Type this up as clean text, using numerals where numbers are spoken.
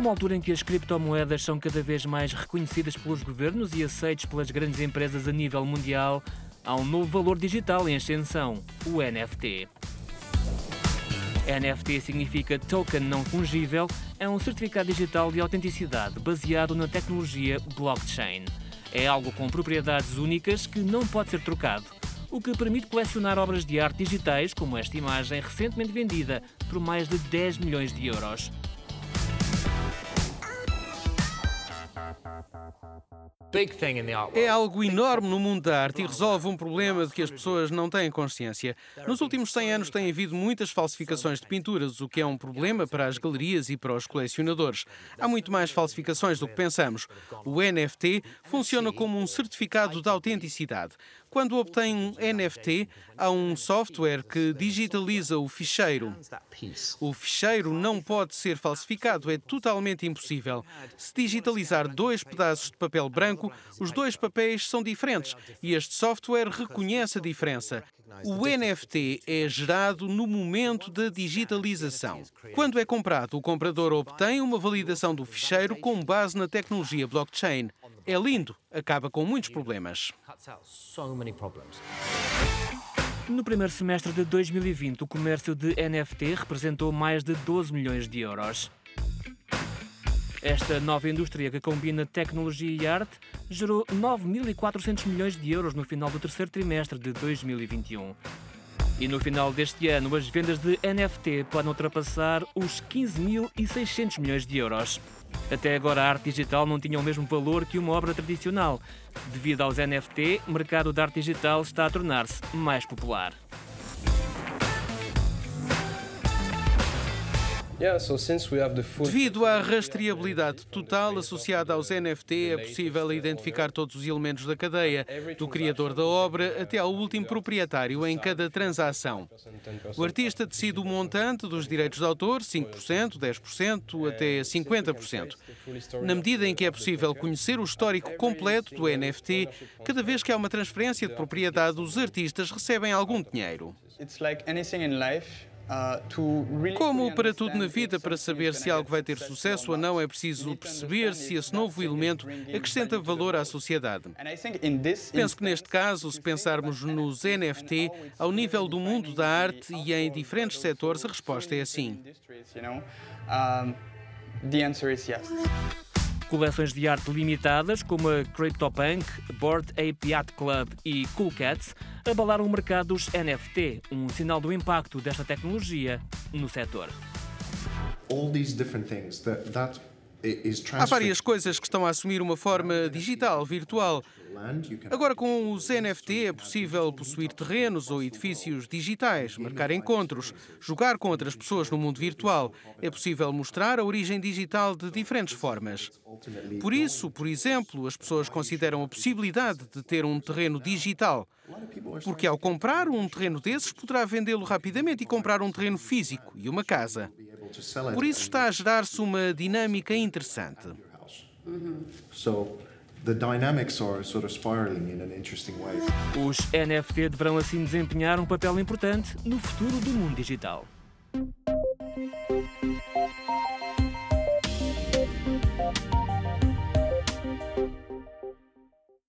Numa altura em que as criptomoedas são cada vez mais reconhecidas pelos governos e aceitas pelas grandes empresas a nível mundial, há um novo valor digital em ascensão, o NFT. NFT significa Token Não Fungível, é um certificado digital de autenticidade baseado na tecnologia blockchain. É algo com propriedades únicas que não pode ser trocado, o que permite colecionar obras de arte digitais, como esta imagem recentemente vendida por mais de 10 milhões de euros. É algo enorme no mundo da arte e resolve um problema de que as pessoas não têm consciência. Nos últimos 100 anos tem havido muitas falsificações de pinturas, o que é um problema para as galerias e para os colecionadores. Há muito mais falsificações do que pensamos. O NFT funciona como um certificado de autenticidade. Quando obtém um NFT, há um software que digitaliza o ficheiro. O ficheiro não pode ser falsificado, é totalmente impossível. Se digitalizar 2 pedaços de papel branco, os 2 papéis são diferentes e este software reconhece a diferença. O NFT é gerado no momento da digitalização. Quando é comprado, o comprador obtém uma validação do ficheiro com base na tecnologia blockchain. É lindo, acaba com muitos problemas. No primeiro semestre de 2020, o comércio de NFT representou mais de 12 milhões de euros. Esta nova indústria que combina tecnologia e arte gerou 9.400 milhões de euros no final do terceiro trimestre de 2021. E no final deste ano, as vendas de NFT podem ultrapassar os 15.600 milhões de euros. Até agora, a arte digital não tinha o mesmo valor que uma obra tradicional. Devido aos NFT, o mercado da arte digital está a tornar-se mais popular. Devido à rastreabilidade total associada aos NFT, é possível identificar todos os elementos da cadeia, do criador da obra até ao último proprietário em cada transação. O artista decide o montante dos direitos de autor, 5%, 10% até 50%. Na medida em que é possível conhecer o histórico completo do NFT, cada vez que há uma transferência de propriedade, os artistas recebem algum dinheiro. Como para tudo na vida, para saber se algo vai ter sucesso ou não, é preciso perceber se esse novo elemento acrescenta valor à sociedade. Penso que neste caso, se pensarmos nos NFT, ao nível do mundo da arte e em diferentes setores, a resposta é sim. Coleções de arte limitadas, como a CryptoPunk, Bored Ape Yacht Club e Cool Cats, abalaram o mercado dos NFT, um sinal do impacto desta tecnologia no setor. Há várias coisas que estão a assumir uma forma digital, virtual. Agora, com os NFT, é possível possuir terrenos ou edifícios digitais, marcar encontros, jogar com outras pessoas no mundo virtual. É possível mostrar a origem digital de diferentes formas. Por isso, por exemplo, as pessoas consideram a possibilidade de ter um terreno digital, porque ao comprar um terreno desses, poderá vendê-lo rapidamente e comprar um terreno físico e uma casa. Por isso está a gerar-se uma dinâmica interessante. Os NFT deverão assim desempenhar um papel importante no futuro do mundo digital.